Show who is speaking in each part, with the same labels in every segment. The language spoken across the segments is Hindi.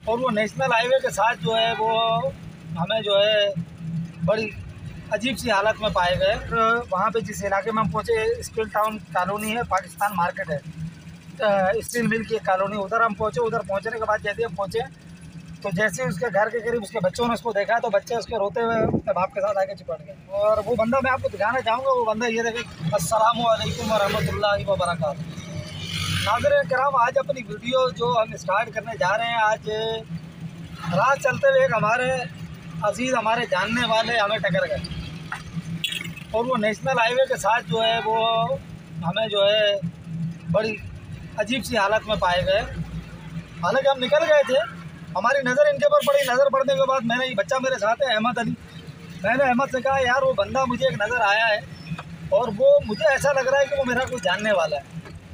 Speaker 1: और वो नेशनल हाईवे के साथ जो है वो हमें जो है बड़ी अजीब सी हालत में पाए गए। वहाँ पे जिस इलाके में हम पहुँचे स्टील टाउन कॉलोनी है, पाकिस्तान मार्केट है, स्टील मिल की एक कॉलोनी, उधर हम पहुँचे। उधर पहुँचने के बाद जैसे हम पहुँचे तो जैसे उसके घर के करीब उसके बच्चों ने उसको देखा तो बच्चे उसके रोते हुए अपने बाप के साथ आके चिपट गए। और वो बंदा मैं आपको दिखाना चाहूँगा, वो बंदा ये देखे। अस्सलामु अलैकुम वरहमतुल्लाहि वबरकातुहू। नाज़रीन किराम, आज अपनी वीडियो जो हम स्टार्ट करने जा रहे हैं, आज राह चलते हुए एक हमारे अजीज़, हमारे जानने वाले हमें टकर गए और वो नेशनल हाईवे के साथ जो है वो हमें जो है बड़ी अजीब सी हालत में पाए गए। हालांकि हम निकल गए थे, हमारी नज़र इनके ऊपर पड़ी। नज़र पड़ने के बाद मैंने, ये बच्चा मेरे साथ है अहमद अली, मैंने अहमद से कहा यार वो बंदा मुझे एक नज़र आया है और वो मुझे ऐसा लग रहा है कि वो मेरा कोई जानने वाला है।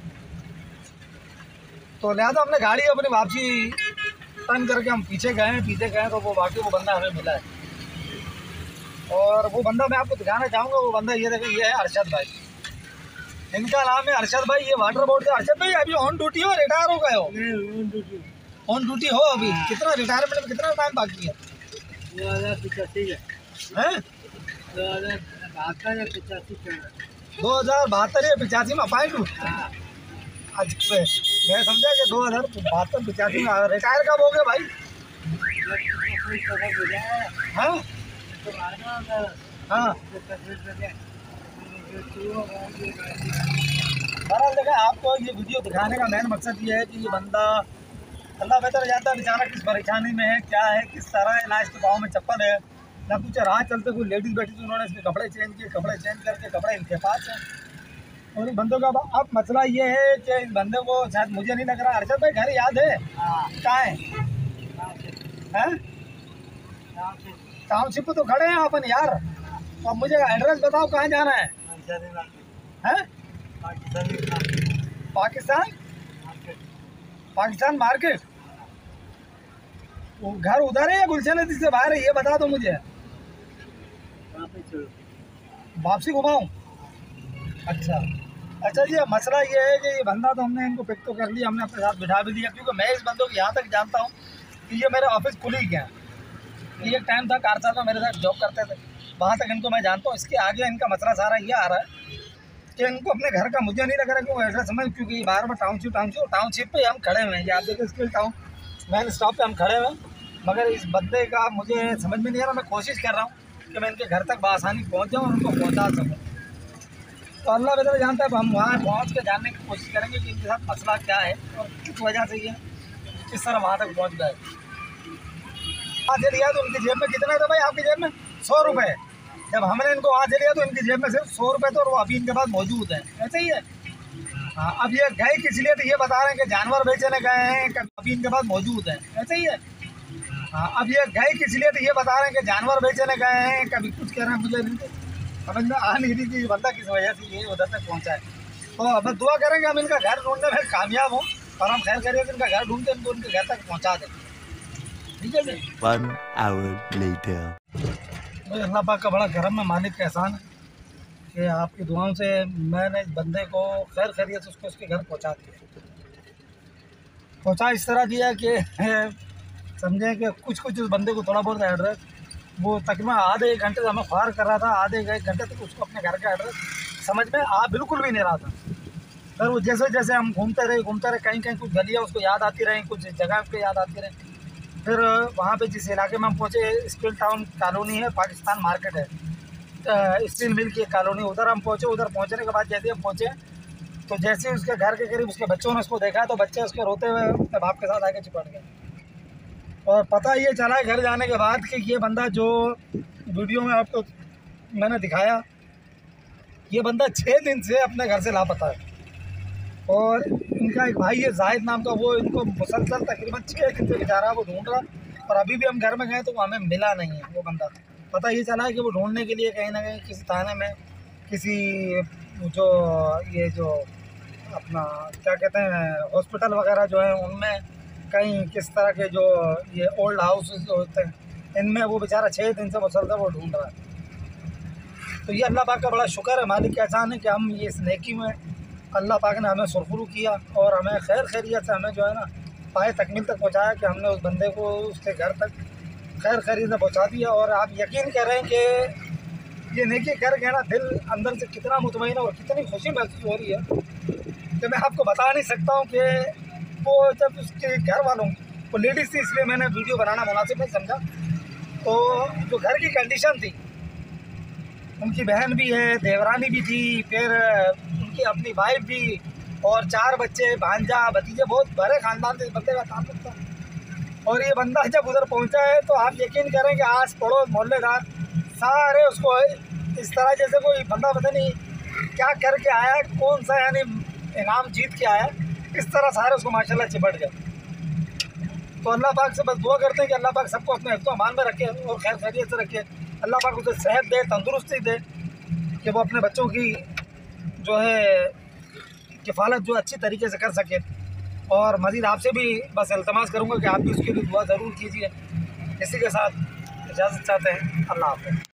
Speaker 1: तो लिहाजा हमने गाड़ी अपनी वापसी टर्न करके हम पीछे गए तो वो वाकई वो बंदा हमें मिला है। और वो बंदा मैं आपको दिखाना चाहूँगा। वो बंदा ये देखें, ये है अरशद भाई, इनका नाम है अरशद भाई। ये वाटर बोर्ड से अरशद भाई अभी ऑन ड्यूटी हो, रिटायर हो गए हो? ऑन ड्यूटी हो अभी? कितना रिटायरमेंट में कितना टाइम बाकी है?
Speaker 2: 2085
Speaker 1: हैं?
Speaker 2: 2072 या 85
Speaker 1: 2072 या 85 में अपॉइंट हुआ। अच्छा, मैं समझा कि 2072 85 में रिटायर कब हो गए भाई? हाँ हाँ, बहरहाल देखें, आपको ये वीडियो दिखाने का मेन मकसद ये है कि ये बंदा, अल्लाह बेहतर जानता है बेचारा किस परेशानी में है, क्या है, किस तरह है। ना इसके पाँव में चप्पल है, ना कुछ। राह चलते कोई लेडीज़ बैठी थी, उन्होंने इसके कपड़े चेंज किए, कपड़े चेंज करके कपड़े इनके पास हैं। और इस बंदों का अब मसला ये है कि इस बंदे को शायद, मुझे नहीं लग रहा, अरशद भाई घर याद है? कहाँ है? टाउनशिप पे तो खड़े हैं अपन यार। तो अब मुझे एड्रेस बताओ, कहाँ जाना है? पाकिस्तान मार्केट। वो घर उधर है या गुलशन नदी से बाहर है, ये बता दो मुझे। वापसी घुमाऊँ? अच्छा जी, मसला ये है कि ये बंदा, तो हमने इनको पिक तो कर लिया, हमने अपने साथ बिठा भी दिया, क्योंकि मैं इस बंदों को यहाँ तक जानता हूँ कि ये मेरे ऑफिस कुलीग हैं। ये एक टाइम था कारसा में मेरे साथ जॉब करते थे, वहाँ तक इनको मैं जानता हूँ। इसके आगे इनका मसला सारा ये आ रहा है कि इनको अपने घर का, मुझे नहीं लग रहा कि वो एड्रेस समझ, क्योंकि बार बार टाउनशिप पे हम खड़े हुए हैं। ये आप देखिए स्किल टाउन मेन स्टॉप पे हम खड़े हुए हैं, मगर इस बंदे का मुझे समझ में नहीं आ रहा। मैं कोशिश कर रहा हूँ कि मैं इनके घर तक बआसानी पहुँच जाऊँ और उनको पहुँचा सकूँ। तो अल्लाह बेहतर जानता है, हम वहाँ पहुँच के जानने की कोशिश करेंगे कि इनके साथ मसला क्या है और किस वजह से ये किस तरह वहाँ तक पहुँच गए। वहाँ से लिया तो उनकी जेब में कितना था भाई? आपकी जेब में 100 रुपये। जब हमने इनको वहाँ से लिया तो इनकी जेब में सिर्फ 100 रुपये थे और वो अभी इनके पास मौजूद है। ऐसे ही है। हाँ, अब ये गए किस लिए, तो ये बता रहे हैं कि जानवर बेचने गए हैं, अभी इनके पास मौजूद है। ऐसे ही है। हाँ, अब ये गए किस लिए, तो ये बता रहे हैं कि जानवर बेचने गए हैं, कभी कुछ कह रहे हैं। मुझे समझ में आ नहीं रही कि ये बंदा किस वजह से ये उधर तक पहुँचा है। तो अब दुआ करेंगे हम इनका घर ढूंढने में कामयाब हों और हम खैर करिए इनका घर ढूंढते इनको उनके घर तक पहुँचा दें। ठीक है जी।
Speaker 3: 1 hour later.
Speaker 1: मुझे अल्लाह पाक का बड़ा करम है, मालिक का एहसान है कि आपकी दुआओं से मैंने इस बंदे को खैर खैरियत से उसको उसके घर पहुंचा दिया। पहुंचा इस तरह दिया कि समझें कि कुछ उस बंदे को थोड़ा बहुत एड्रेस, वो तकरीबन आधे एक घंटे से हमें ख्वार कर रहा था, आधे एक घंटे तक उसको अपने घर का एड्रेस समझ में आ बिल्कुल भी नहीं रहा था। फिर वो जैसे जैसे हम घूमते रहे, कहीं कहीं कुछ गलियाँ उसको याद आती रहीं, कुछ जगह उसको याद आती रहीं। फिर वहाँ पे जिस इलाके में हम पहुँचे स्टील टाउन कॉलोनी है, पाकिस्तान मार्केट है, स्टील मिल की एक कॉलोनी, उधर हम पहुँचे। उधर पहुँचने के बाद जैसे हम पहुँचे तो जैसे उसके घर के करीब उसके बच्चों ने उसको देखा तो बच्चे उसके रोते हुए अपने बाप के साथ आके चिपट गए। और पता ये चला घर जाने के बाद कि ये बंदा जो वीडियो में आपको मैंने दिखाया, ये बंदा 6 दिन से अपने घर से लापता है। और इनका एक भाई है जाहिद नाम का, वो इनको मुसलसल तकरीबन 6 दिन से बेचारा वो ढूंढ रहा। और अभी भी हम घर में गए तो वो हमें मिला नहीं है वो बंदा। पता ये चला है कि वो ढूंढने के लिए कहीं ना कहीं किसी थाने में, किसी जो ये जो अपना क्या कहते हैं हॉस्पिटल वगैरह जो है उनमें, कहीं किस तरह के जो ये ओल्ड हाउस होते हैं इनमें वो बेचारा 6 दिन से मुसलसल वो ढूंढ रहा है। तो ये अल्लाह पाक का बड़ा शुक्र है, मालिक का एहसान है कि हम ये इस नेकी में अल्लाह पाक ने हमें सुरखरू किया और हमें खैर खैरियत से हमें जो है ना पाए तकमील तक पहुँचाया कि हमने उस बंदे को उसके घर तक खैर खैरियत से पहुँचा दिया। और आप यकीन करें कि ये नेकी करके ना दिल अंदर से कितना मुतमईन और कितनी खुशी महसूस हो रही है कि मैं आपको बता नहीं सकता हूँ कि वो जब उसके घर वालों वो लेडीज़ थी इसलिए मैंने वीडियो बनाना मुनासिब नहीं समझा। तो जो घर की कंडीशन थी, उनकी बहन भी है, देवरानी भी थी, फिर उनकी अपनी वाइफ भी और 4 बच्चे, भांजा, भतीजे, बहुत बड़े ख़ानदान से बंदे का ताल्लुक था। और ये बंदा जब उधर पहुंचा है तो आप यकीन करें कि आस पड़ोस मोहल्लेदार सारे उसको इस तरह जैसे कोई बंदा पता नहीं क्या करके आया, कौन सा यानी इनाम जीत के आया, इस तरह सारे उसको माशाल्लाह चिपट गए। तो अल्लाह पाक से बस दुआ करते हैं कि अल्लाह पाक सबको अपने हिफ्ज़ अमान में रखे और खैर खैरियत से रखे। अल्लाह पाक उसे सेहत दे, तंदुरुस्ती दे कि वो अपने बच्चों की जो है किफ़ालत जो अच्छी तरीके से कर सके। और मज़ीद आपसे भी बस इल्तमास करूँगा कि आप भी उसके लिए दुआ ज़रूर कीजिए। इसी के साथ इजाज़त चाहते हैं। अल्लाह हाफ़िज़।